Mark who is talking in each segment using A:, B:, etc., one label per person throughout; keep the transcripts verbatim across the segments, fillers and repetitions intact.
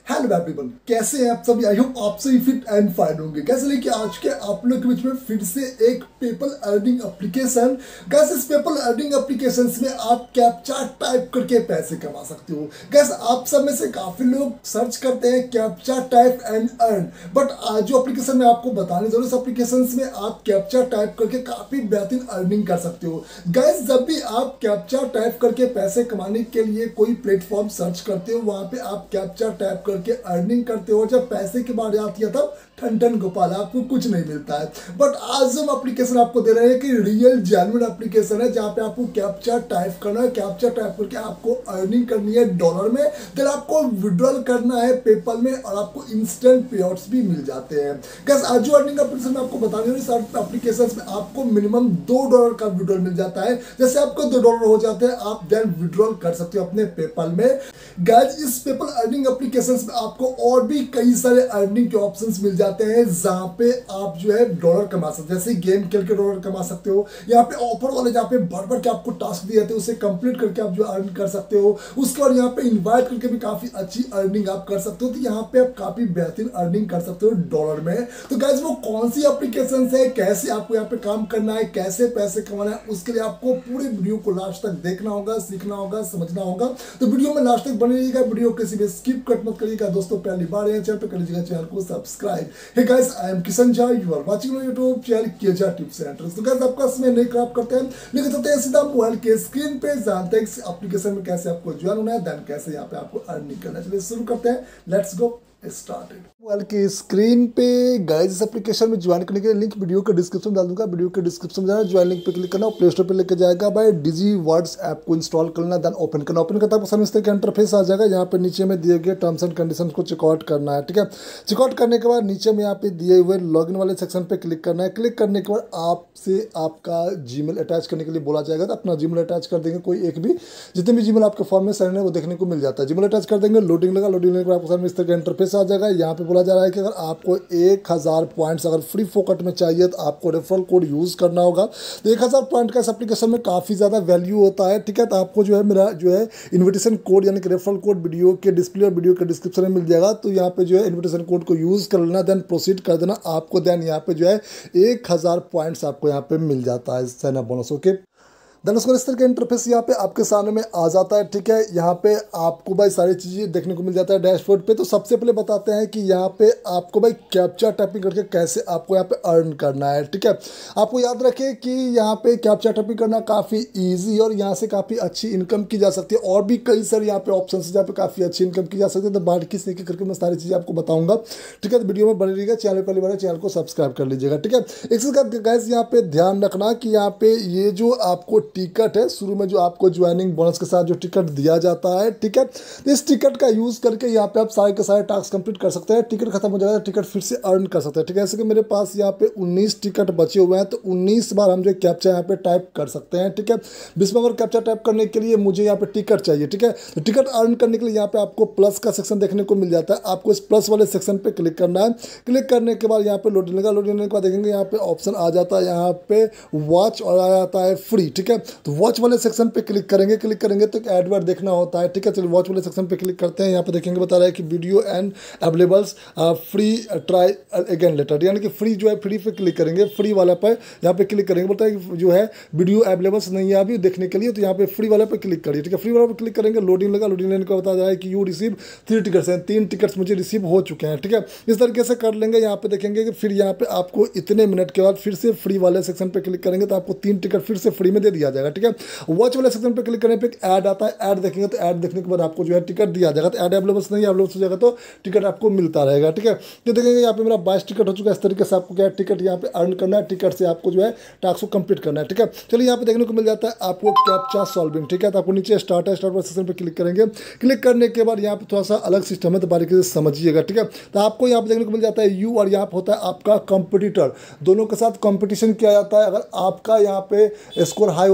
A: Hello everyone, कैसे हैं आप सभी। आई होप आप सभी फिट एंड फाइन होंगे। कैसे लेके आज के आप लोग के बीच में फिर से एक पेपल अर्निंग एप्लीकेशन। गैस इस पेपल अर्निंग एप्लीकेशन में आप कैप्चा टाइप करके पैसे कमा सकते हो। गैस आप सब में से काफी लोग सर्च करते हैं captcha type and earn, but आज जो एप्लीकेशन मैं आपको बताने जा रहा हूं, इस एप्लीकेशन में आप कैप्चा टाइप करके काफी बेहतरीन अर्निंग कर सकते हो। गैस जब भी आप कैप्चा टाइप करके पैसे कमाने के लिए कोई प्लेटफॉर्म सर्च करते हो, वहां पे आप कैप्चा टाइप करके अर्निंग करते हो। जब पैसे की बात आती है तब ठन ठन गोपाल, आपको कुछ नहीं मिलता है। बट आज हम एप्लीकेशन आपको दे रहे हैं कि रियल जेन्युइन एप्लीकेशन है, जहां पे आपको कैप्चा टाइप करना है, कैप्चा टाइप करके आपको अर्निंग करनी है डॉलर में, फिर आपको विड्रॉल करना है पेपल में और आपको इंस्टेंट पे आउट्स भी मिल जाते हैं। गैस आज जो अर्निंग एप्लीकेशन मैं आपको बता रही हूँ, एप्लीकेशन में आपको मिनिमम दो डॉलर का विड्रॉल मिल जाता है। जैसे आपको दो डॉलर हो जाते हैं, आप देन विड्रॉल कर सकते हो अपने पेपल में। गैस इस पेपल अर्निंग एप्लीकेशन में आपको और भी कई सारे अर्निंग के ऑप्शंस मिल जाते हैं, जहां पे आप जो है डॉलर कमा सकते हो। जैसे गेम खेल के डॉलर कमा सकते हो। यहाँ पे ऑफर वाले जहाँ पे बढ़ बढ़ के आपको टास्क दिए जाते हैं, उसे कंप्लीट करके आप जो अर्न कर सकते हो। उसके बाद यहाँ पे इन्वाइट करके भी काफी अच्छी अर्निंग आप कर सकते हो। तो यहाँ पे आप काफी बेहतरीन अर्निंग कर सकते हो डॉलर में। तो गाइस वो कौन सी एप्लीकेशन है, कैसे आपको यहाँ पे काम करना है, कैसे पैसे कमाना है, उसके लिए आपको पूरे वीडियो को लास्ट तक देखना होगा, सीखना होगा, समझना होगा। तो वीडियो में लास्ट तक बने रहिएगा, वीडियो किसी भी स्किप कट मत करिएगा। दोस्तों पहली बार है चैनल पे, कर लीजिएगा चैनल को subscribe. Hey guys, I am Kishan Jha, you are watching my YouTube channel केजा टिप्स एंड ट्रिक्स। तो गाइस आपका समय नहीं खराब करते हैं, लेकिन चलते हैं सीधा मोबाइल के स्क्रीन पे, जानते हैं इस एप्लीकेशन में कैसे आपको ज्वाइन होना है, देन कैसे यहाँ पे आपको अर्निंग करना है। चलिए शुरू करते हैं, लेट्स गो स्टार्टेड। मोबाइल के स्क्रीन पे गाइस इस एप्लीकेशन में ज्वाइन करने के लिए लिंक वीडियो के डिस्क्रिप्शन में डाल दूंगा। वीडियो के डिस्क्रिप्शन में जाना, ज्वाइन लिंक पे क्लिक करना और प्ले स्टोर पे लेके जाएगा। बाय डिजी वर्ड्स ऐप को इंस्टॉल करना, देन ओपन करना। ओपन करता है इस तरह का इंटरफेस आ जाएगा। यहाँ पे नीचे में दिए गए टर्म्स एंड कंडीशन को चेकआउट करना है, ठीक है। चेकआउट करने के बाद नीचे में यहाँ पे दिए हुए लॉगिन वाले सेक्शन पे क्लिक करना है। क्लिक करने के बाद आपसे आपका जीमेल अटैच करने के लिए बोला जाएगा, तो अपना जीमेल अटैच कर देंगे। कोई एक भी, जितने भी जीमेल आपके फॉर्म में साइन है वो देखने को मिल जाता है। जीमेल अटैच कर देंगे, लोडिंग लगा, लोडिंग लगने के बाद आपको सामने इस तरह का इंटरफेस आ जाएगा। यहाँ पे बोला जा रहा है कि अगर आपको एक हज़ार पॉइंट्स अगर फ्री फोकट में चाहिए तो आपको रेफरल कोड यूज़ करना होगा। तो एक हज़ार पॉइंट का इस एप्लीकेशन में काफ़ी ज़्यादा वैल्यू होता है, ठीक है। तो आपको जो है मेरा जो है इन्विटेशन कोड यानी कि रेफरल कोड वीडियो के डिस्प्ले और वीडियो के डिस्क्रिप्शन में मिल जाएगा। तो यहाँ पे जो है इन्विटेशन कोड को यूज़ कर लेना, देन प्रोसीड कर देना आपको। देन यहाँ पे जो है एक हज़ार पॉइंट्स आपको यहाँ पे मिल जाता है sign up bonus, okay. Then उसको इस तरह का इंटरफेस यहाँ पे आपके सामने में आ जाता है, ठीक है। यहाँ पे आपको भाई सारी चीज़ें देखने को मिल जाता है डैशबोर्ड पे। तो सबसे पहले बताते हैं कि यहाँ पे आपको भाई कैप्चा टाइपिंग करके कैसे आपको यहाँ पे अर्न करना है, ठीक है। आपको याद रखें कि यहाँ पे कैप्चा टाइपिंग करना काफ़ी ईजी और यहाँ से काफ़ी अच्छी इनकम की जा सकती है। और भी कई सारे यहाँ पे ऑप्शन है जहाँ पे काफ़ी अच्छी इनकम की जा सकती है। तो बाकी से करके मैं सारी चीज़ें आपको बताऊँगा, ठीक है। तो वीडियो में बने रहिएगा, चैनल पहली बार चैनल को सब्सक्राइब कर लीजिएगा, ठीक है। एक चीज़ गाइस यहाँ पे ध्यान रखना कि यहाँ पे ये जो आपको टिकट है, शुरू में जो आपको ज्वाइनिंग बोनस के साथ जो टिकट दिया जाता है, ठीक है। तो इस टिकट का यूज करके यहाँ पे आप सारे के सारे टास्क कंप्लीट कर सकते हैं। टिकट खत्म हो जाएगा तो टिकट फिर से अर्न कर सकते हैं, ठीक है। जैसे कि मेरे पास यहाँ पे उन्नीस टिकट बचे हुए हैं, तो उन्नीस बार हम जो कैप्चा यहाँ पे टाइप कर सकते हैं, ठीक है। बीसवां बार कैप्चा टाइप करने के लिए मुझे यहाँ पे टिकट चाहिए, ठीक है। तो टिकट अर्न करने के लिए यहाँ पे आपको प्लस का सेक्शन देखने को मिल जाता है। आपको इस प्लस वाले सेक्शन पे क्लिक करना है। क्लिक करने के बाद यहाँ पे लोडिंग लगा, लोडिंग के बाद देखेंगे यहाँ पे ऑप्शन आ जाता है, यहाँ पे वॉच और आ जाता है फ्री, ठीक है। तो वॉच वाले सेक्शन पे क्लिक करेंगे। क्लिक करेंगे तो एडवर्ड देखना होता है, ठीक है। चलिए वॉच वाले सेक्शन पे क्लिक करते हैं। यहाँ पे देखेंगे बता रहा है कि video end available free try again later, यानी कि फ्री जो है फ्री पे क्लिक करेंगे। फ्री वाला पर यहाँ पे क्लिक करेंगे, बोलता है कि जो है वीडियो अवेलेबल्स नहीं है अभी देखने के लिए, तो यहाँ पे फ्री वाला पे क्लिक करिए, ठीक है। फ्री वाला पे क्लिक करेंगे, लोडिंग लगा, लोडिंग लेने का बता रहा है कि यू रिसीव थ्री टिकट्स हैं, तीन टिकट्स मुझे रिसीव हो चुके हैं, ठीक है। इस तरीके से कर लेंगे। यहाँ पे देखेंगे कि फिर यहाँ पे आपको इतने मिनट के बाद फिर से फ्री वाले सेक्शन पे क्लिक करेंगे तो आपको तीन टिकट फिर से फ्री में दे दिया जाएगा, ठीक है। वॉच वाले सेक्शन पे क्लिक करने पे एक ऐड आता है। ऐड देखेंगे तो ऐड देखने के बाद आपको जो है टिकट दिया जाएगा। तो ऐड अवेलेबल्स नहीं अवेलेबल्स हो जाएगा तो टिकट आपको मिलता रहेगा, ठीक है। तो देखेंगे यहाँ पे मेरा बाईस टिकट हो चुका है। इस तरीके से आपको क्या है टिकट यहाँ पे अर्न करना है, टिकट से आपको जो है टास्क को कंप्लीट करना है, ठीक है। चलिए यहाँ पे देखने को मिल जाता है आपको कैप्चा सॉल्विंग, ठीक है। तो आपको नीचे स्टार्ट है, स्टार्ट सेक्शन पे क्लिक करेंगे। क्लिक करने के बाद यहाँ पे थोड़ा सा अलग सिस्टम है, तो बारीकी से समझिएगा, ठीक है। तो आपको यहाँ पे देखने को मिल जाता है यू और यहाँ पे होता है आपका कंपटीटर। दोनों के साथ कंपटीशन किया जाता है। अगर आपका यहाँ पे स्कोर हाई होता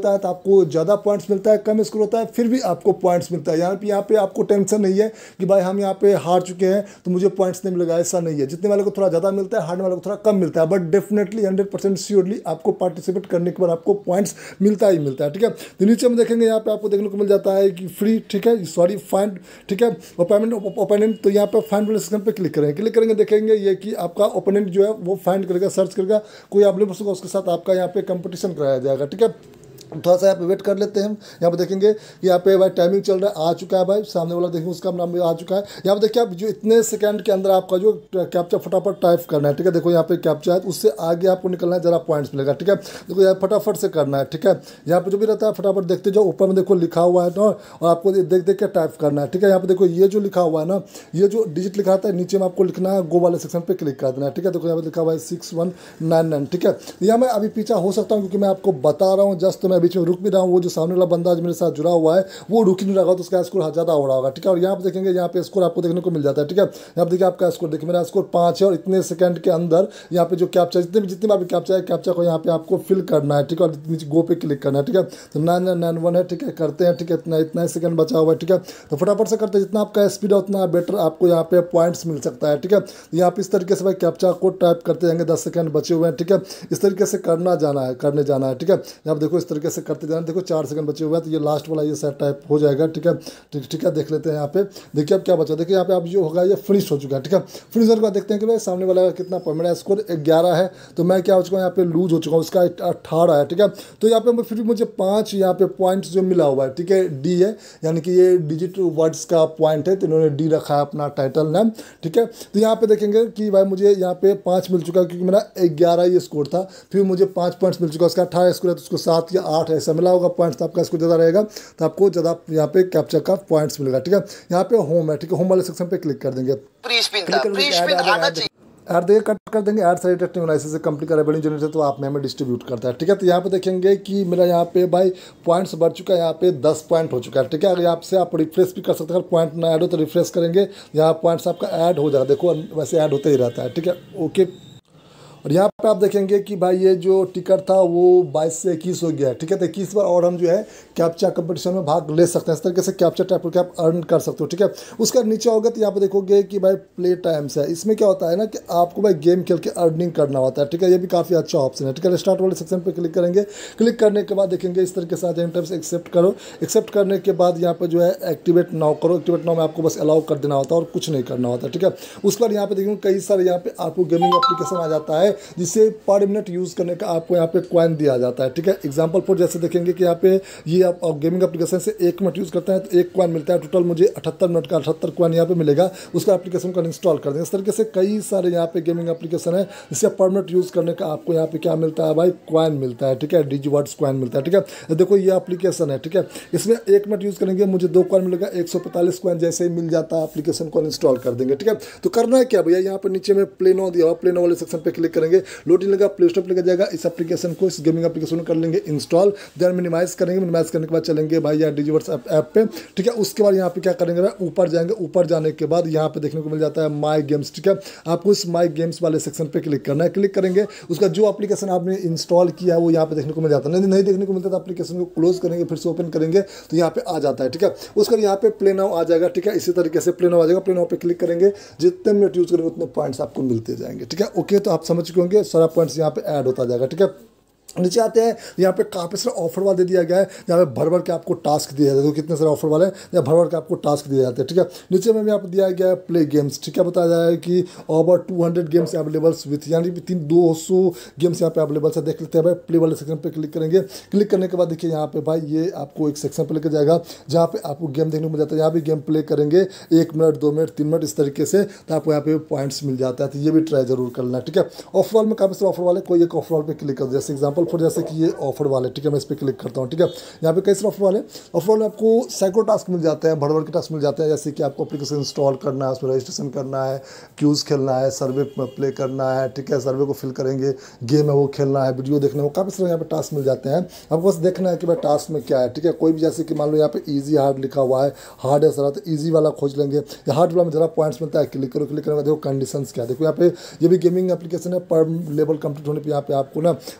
A: होता है तो आपको ज़्यादा पॉइंट्स मिलता है, कम स्कोर होता है फिर भी आपको पॉइंट्स मिलता है। यहाँ पे यहाँ पे आपको टेंशन नहीं है कि भाई हम यहाँ पे हार चुके हैं तो मुझे पॉइंट्स नहीं मिलेगा, ऐसा नहीं है। जितने वाले को थोड़ा ज़्यादा मिलता है, हारने वाले को थोड़ा कम मिलता है, but definitely hundred percent surely आपको पार्टिसिपेट करने के बाद आपको पॉइंट्स मिलता ही मिलता है। ठीक है, तो नीचे में देखेंगे यहाँ पे आपको देखने को मिल जाता है कि फ्री, ठीक है, सॉरी फाइंड, ठीक है, ओपोनेंट ओपोनेंट। तो यहाँ पे फाइंड वाले सेक्शन पे क्लिक करेंगे, क्लिक करेंगे देखेंगे ये कि आपका ओपोनेंट जो है वो फाइंड करेगा, सर्च करेगा, कोई अवेलेबल होगा उसके साथ आपका यहाँ पे कंपटीशन कराया जाएगा। ठीक है, थोड़ा सा यहाँ पे वेट कर लेते हैं। यहाँ पे देखेंगे कि यहाँ पे भाई टाइमिंग चल रहा है, आ चुका है भाई, सामने वाला देखेंगे उसका नाम भी आ चुका है। यहाँ पे देखिए आप जो इतने सेकंड के अंदर आपका जो कैप्चा फटाफट टाइप करना है। ठीक है, देखो यहाँ पे कैप्चा है, उससे आगे आपको निकलना है, जरा पॉइंट्स मिलेगा। ठीक है, देखो यहाँ फटाफट से करना है। ठीक है, यहाँ पे जो भी रहता है फटाफट देखते जाओ, ऊपर में देखो लिखा हुआ है ना, और आपको देख देख के टाइप करना है। ठीक है, यहाँ पे देखो ये जो लिखा हुआ है ना, ये जो डिजिट लिखा आता है नीचे में आपको लिखना है, गो वाले सेक्शन पे क्लिक कर देना है। ठीक है, देखो यहाँ पे लिखा हुआ है सिक्स वन नाइन नाइन। ठीक है, यहाँ मैं अभी पीछा हो सकता हूँ क्योंकि मैं आपको बता रहा हूँ जस्ट, तो मैं बीच में रुक भी रहा हूँ। जो सामने वाला बंदा जो मेरे साथ जुड़ा हुआ है वो रुक ही नहीं रहा तो उसका स्कोर ज़्यादा हो रहा होगा। ठीक है, और यहाँ पे देखेंगे यहाँ पे स्कोर आपको देखने को मिल जाता है। ठीक है, यहाँ पे देखिए आपका स्कोर देखिए, मेरा स्कोर पाँच है और इतने सेकंड के अंदर यहाँ पे जो कैप्चा जितने भी जितने बार भी कैप्चा है, कैप्चा को यहाँ पे आपको फिल करना है। ठीक है, और नीचे गो पे क्लिक करना है। ठीक है, तो नाइन नाइन नाइन वन है। ठीक है, करते हैं। ठीक है, इतना इतना सेकंड बचा हुआ है। ठीक है, तो फटाफट से करते हैं, जितना आपका स्पीड है उतना बेटर आपको यहाँ पे पॉइंट्स मिल सकता है। ठीक है, यहाँ पे इस तरीके से भाई कैप्चा को टाइप करते जाएंगे, दस सेकंड बचे हुए हैं। ठीक है, इस तरीके से करना जाना है, करने जाना है। ठीक है, यहाँ पे देखो इस तरीके से करते जाना, देखो चार सेकंड बचे हुए हैं, तो ये लास्ट वाला ये सेट टाइप हो जाएगा। ठीक है, ठीक ठीक है, देख लेते हैं यहाँ पे। देखिए अब क्या बचा, देखिए यहाँ पे अब जो होगा ये फिनिश हो चुका है। ठीक है, फिनिश होने के बाद देखते हैं कि भाई सामने वाला का कितना पॉइंट, मेरा स्कोर ग्यारह है तो मैं क्या हो चुका हूँ यहाँ पे लूज हो चुका हूँ, उसका अठारह है। ठीक है, तो यहाँ पे फिर मुझे पाँच यहाँ पे पॉइंट्स जो मिला हुआ है। ठीक है, डी है, यानी कि ये डिजिट वर्ड्स का पॉइंट है, तो इन्होंने डी रखा है अपना टाइटल नाम। ठीक है, तो यहाँ पे देखेंगे कि भाई मुझे यहाँ पे पाँच मिल चुका है क्योंकि मेरा ग्यारह ये स्कोर था, फिर मुझे पाँच पॉइंट्स मिल चुका, उसका अठारह स्कोर है तो उसको सात या आठ ऐसा मिला होगा पॉइंट्स, तो आपका स्कोर ज़्यादा रहेगा तो आपको ज़्यादा यहाँ पे कैप्चा का पॉइंट्स मिलेगा। ठीक है, यहाँ पे होम है। ठीक है, होम वाले सेक्शन पे क्लिक कर देंगे, ऐड देंगे, कट कर देंगे, ऐड साइड से कंप्लीट कर रेवेन्यू जनरेट, तो आप में हमें डिस्ट्रीब्यूट करता है। ठीक है, तो यहाँ पे देखेंगे कि मेरा यहाँ पे भाई पॉइंट्स बढ़ चुका है, यहाँ पे दस पॉइंट हो चुका है। ठीक है, अगर यहाँ से आप रिफ्रेश भी कर सकते हैं, अगर पॉइंट ना ऐड हो तो रिफ्रेश करेंगे, यहाँ पॉइंट्स आपका ऐड हो जाएगा। देखो वैसे ऐड होते ही रहता है। ठीक है, ओके, और यहाँ पे आप देखेंगे कि भाई ये जो टिकट था वो बाईस से इक्कीस हो गया है। ठीक है, तो इक्कीस बार और हम जो है कैप्चा कंपटीशन में भाग ले सकते हैं। इस तरीके से कैप्चा टाइप करके आप अर्न कर सकते हो। ठीक है, उसका नीचे होगा तो यहाँ पे देखोगे कि भाई प्ले टाइम्स है। इसमें क्या होता है ना कि आपको भाई गेम खेल के अर्निंग करना होता है। ठीक है, ये भी काफ़ी अच्छा ऑप्शन है। ठीक है, स्टार्ट वाले सेक्शन पर क्लिक करेंगे, क्लिक करने के बाद देखेंगे इस तरीके से आ जाएंगे, टाइम्स एक्सेप्ट करो, एक्सेप्ट करने के बाद यहाँ पर जो है एक्टिवेट नाउ करो। एक्टिवेट नाउ में आपको बस अलाउ कर देना होता है और कुछ नहीं करना होता। ठीक है, उसके बाद यहाँ पे देखेंगे कई सारे यहाँ पे आपको गेमिंग एप्लीकेशन आ जाता है जिससे पर मिनट यूज़ करने का आपको यहाँ पे कॉइन दिया जाता है। ठीक है, एग्जांपल फॉर जैसे देखेंगे कि यहाँ पे ये आप गेमिंग एप्लीकेशन से एक मिनट यूज़ करते हैं तो एक कॉइन मिलता है, टोटल मुझे अठहत्तर मिनट का अठहत्तर कॉइन यहाँ पे मिलेगा। उसका एप्लीकेशन को इंस्टॉल कर देंगे। इस तरीके से कई सारे यहाँ पे गेमिंग एप्लीकेशन है जिससे पर मिनट यूज़ करने का आपको यहाँ पे क्या मिलता है भाई, कॉइन मिलता है। ठीक है, डिजी वर्ड्स कॉइन मिलता है। ठीक है, देखो ये एप्लीकेशन है। ठीक है, इसमें एक मिनट यूज़ करेंगे मुझे दो कॉइन मिलेगा, एक सौ पैंतालीस कॉइन जैसे ही मिल जाता है, एप्लीकेशन को इंस्टॉल कर देंगे। ठीक है, तो करना है क्या भैया, यहाँ पर नीचे में प्ले नाउ दिया हुआ, प्ले नाउ वाले सेक्शन पे क्लिक करेंगे, लोडिंग लगा, प्ले स्टोर पर लेकर जाएगा, इस एप्लीकेशन को, इस गेमिंग एप्लीकेशन को कर लेंगे इंस्टॉल, देन मिनिमाइज करेंगे, मिनिमाइज करने के बाद चलेंगे भाई यहाँ डिजीवर्स ऐप पे। ठीक है, उसके बाद यहाँ पे क्या करेंगे भाई, ऊपर जाएंगे, ऊपर जाने के बाद यहाँ पे देखने को मिल जाता है माई गेम्स। ठीक है, आपको इस माई गेम्स वाले सेक्शन पे क्लिक करना है, क्लिक करेंगे, उसका जो एप्लीकेशन आपने इंस्टॉल किया है वो यहाँ पे देखने को मिल जाता है। नहीं नहीं देखने को मिलता तो एप्लीकेशन को क्लोज करेंगे, फिर से ओपन करेंगे तो यहाँ पे आ जाता है। ठीक है, उसके बाद यहाँ पे प्ले नाउ आ जाएगा। ठीक है, इसी तरीके से प्ले नाउ आ जाएगा, प्ले नाउ पे क्लिक करेंगे, जितने मिनट यूज करेंगे उतने पॉइंट्स आपको मिलते जाएंगे। ठीक है, ओके, तो आप समझ चुके होंगे, सारा पॉइंट्स यहाँ पे ऐड होता जाएगा। ठीक है, नीचे आते हैं, यहाँ पे काफ़ी सारा ऑफर वाला दे दिया गया है, यहाँ पे भर भर के आपको टास्क दिया जाता है। तो कितने सारे ऑफर वाले हैं, यहाँ भर भर के आपको टास्क दिए जाते हैं। ठीक है, नीचे में भी यहाँ पे दिया गया है प्ले गेम्स। ठीक है, बताया जाए कि over two hundred games available with, यानी कि तीन दो सौ गेम्स यहाँ पे अवेलेबल है। देख लेते हैं भाई, प्ले वाले सेक्शन पे क्लिक करेंगे, क्लिक करने के बाद देखिए यहाँ पे भाई ये आपको एक सेक्शन पे लेकर जाएगा जहाँ पे आपको गेम देखने को मिल जाता है। यहाँ भी गेम प्ले करेंगे एक मिनट, दो मिनट, तीन मिनट, इस तरीके से, तो आपको यहाँ पे पॉइंट्स मिल जाता है। तो ये भी ट्राई जरूर करना है। ठीक है, ऑफर वाल में काफ़ी सारे ऑफर वाले, कोई एक ऑफर वाल पे क्लिक कर, जैसे एग्जाम्पल फॉर जैसे कि ये ऑफर वाले। ठीक है, मैं इस पर क्लिक करता हूँ। ठीक है, यहाँ पे कई सारे ऑफर वाले, ऑफर वाले आपको सैकड़ों टास्क मिल जाते हैं, भर भर के टास्क मिल जाते हैं, जैसे कि आपको एप्लीकेशन इंस्टॉल करना है, उसमें रजिस्ट्रेशन करना है, क्यूज खेलना है, सर्वे प्ले करना है। ठीक है, सर्वे को फिल करेंगे, गेम है वो खेलना है, वीडियो देखना है, वो काफ़ी सारे यहाँ पे टास्क मिल जाते हैं। आपको बस देखना है कि भाई टास्क में क्या है। ठीक है, कोई भी जैसे कि मान लो यहाँ पे ईजी हार्ड लिखा हुआ है, हार्ड है सारा, तो ईजी वाला खोज लेंगे, या हार्ड वाला में ज़रा पॉइंट्स मिलता है, क्लिक करो, क्लिक करेंगे, देखो कंडीशंस क्या है। देखो यहाँ पे ये भी गेमिंग एप्लीकेशन है, पर लेवल कंप्लीट होने पर यहाँ पे आपको ना भाई हज़ार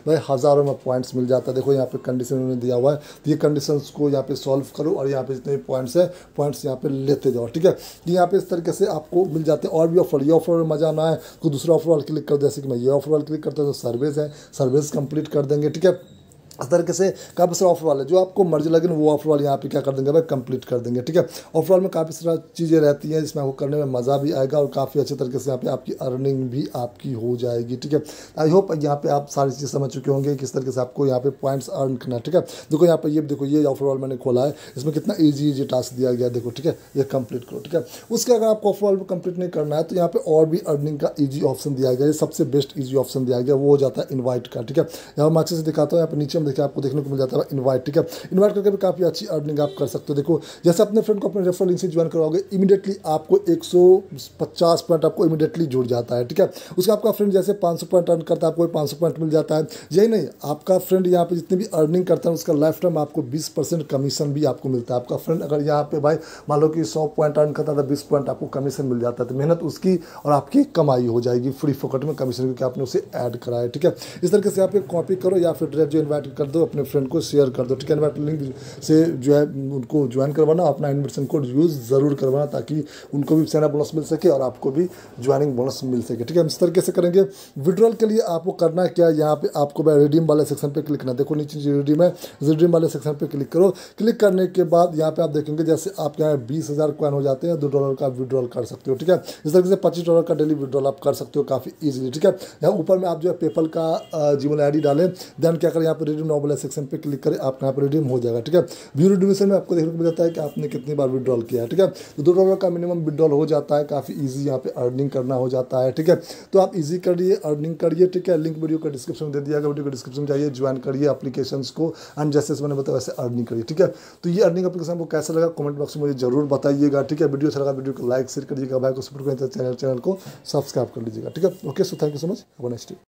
A: चारों में पॉइंट्स मिल जाता है। देखो यहाँ पे कंडीशन उन्होंने दिया हुआ है, तो ये कंडीशंस को यहाँ पे सॉल्व करो और यहाँ पे जितने भी पॉइंट्स है पॉइंट्स यहाँ पे लेते जाओ, ठीक है। यहाँ पे इस तरीके से आपको मिल जाते हैं और भी ऑफर। ये ऑफर में मजा ना है तो दूसरा ऑफर वाला क्लिक कर, जैसे कि मैं ये ऑफर वाला क्लिक करता हूँ तो सर्विस है, सर्विस कंप्लीट कर देंगे, ठीक है। इस तरीके से काफ़ी सारे ऑफर वाले जो आपको मर्जी लगे वो ऑफर वाले यहाँ पे क्या कर देंगे भाई, कंप्लीट कर देंगे, ठीक है। ऑफर वाले में काफ़ी सारी चीज़ें रहती हैं जिसमें आपको करने में मज़ा भी आएगा और काफ़ी अच्छे तरीके से यहाँ पे आपकी अर्निंग भी आपकी हो जाएगी, ठीक है। आई होप यहाँ पे आप सारी चीज़ समझ चुके होंगे किस तरीके से आपको यहाँ पे पॉइंट्स अर्न करना है, ठीक है। देखो यहाँ पे ये देखो ये ऑफर वाला मैंने खोला है, इसमें कितना ईजी ईजी टास्क दिया गया, देखो, ठीक है। ये कंप्लीट करो, ठीक है। उसके अगर आपको ऑफर वाले कंप्लीट नहीं करना है तो यहाँ पे और भी अर्निंग का ईजी ऑप्शन दिया गया है, सबसे बेस्ट ईजी ऑप्शन दिया गया वो हो जाता है इन्वाइट का, ठीक है। यहाँ मैं अच्छे से दिखाता हूँ, यहाँ पे नीचे में देखिए आपको देखने को मिल जाता है इनवाइट, ठीक है। इनवाइट करके भी काफ़ी अच्छी अर्निंग आप कर सकते हो। देखो जैसे अपने फ्रेंड को अपने रेफरल लिंक से ज्वाइन करवाओगे इमीडिएटली आपको एक सौ पचास पॉइंट आपको इमीडिएटली जुड़ जाता है, ठीक है। उसका आपका फ्रेंड जैसे पाँच सौ पॉइंट अर्न करता है आपको पाँच सौ पॉइंट मिल जाता है। यही नहीं, आपका फ्रेंड यहाँ पे जितनी भी अर्निंग करता है उसका लाइफ टाइम आपको बीस परसेंट कमीशन भी आपको मिलता है। आपका फ्रेंड अगर यहाँ पे भाई मान लो कि सौ पॉइंट अर्न करता है तो बीस पॉइंट आपको कमीशन मिल जाता है, तो मेहनत उसकी और आपकी कमाई हो जाएगी फ्री फोकट में कमीशन, क्योंकि आपने उसे ऐड कराया, ठीक है। इस तरीके से आप कॉपी करो या फिर डायरेक्ट जो इन्वाइट कर दो अपने फ्रेंड को शेयर कर दो, ठीक है। इन्वाइट लिंक से जो है उनको ज्वाइन करवाना, अपना इन्विटेशन कोड यूज़ ज़रूर करवाना ताकि उनको भी सेना बोनस मिल सके और आपको भी ज्वाइनिंग बोनस मिल सके, ठीक है। इस तरीके से करेंगे। विड्रॉल के लिए आपको करना क्या है, यहाँ पे आपको रिडीम वाले सेक्शन पे क्लिक करना है। देखो नीचे जो रिडीम है रिडीम वाले सेक्शन पे क्लिक करो। क्लिक करने के बाद यहाँ पे आप देखेंगे जैसे आपके यहाँ बीस हज़ार कॉइन हो जाते हैं, दो डॉलर का विड्रॉल कर सकते हो, ठीक है। इस तरीके से पच्चीस डॉलर का डेली विड्रॉल आप कर सकते हो काफ़ी ईजिली, ठीक है। यहाँ ऊपर में आप जो है पेपल का जीमेल आई डी डालें, देन क्या करें यहाँ पे रिडीम नाउ वाले सेक्शन पे क्लिक करें, आपका यहाँ पर रिडीम हो जाएगा, ठीक है। व्यू रिडीमेशन में आपको देखने को मिल जाता है कि आपने कितनी बार विड्रॉल किया है, ठीक है। तो दो डॉलर का मिनिमम विड्रॉल हो जाता है, काफ़ी इजी यहाँ पे अर्निंग करना हो जाता है, ठीक है। तो आप इजी करिए, अर्निंग करिए, ठीक है। लिंक वीडियो का डिस्क्रिप्शन में दे दिया गया, वीडियो का डिस्क्रिप्शन में जाइए, ज्वाइन करिए एप्लीकेशंस को एंड जैसे मैंने बताया वैसे अर्निंग करिए, ठीक है। तो ये अर्निंग एप्लीकेशन को कैसा लगा कमेंट बॉक्स में मुझे जरूर बताइएगा, ठीक है। वीडियो अच्छा लगा वीडियो को लाइक शेयर करिएगा, भाई को सपोर्ट करिए, चैनल चैनल को सब्सक्राइब कर लीजिएगा, ठीक है। Okay, so thank you so much, have a nice day.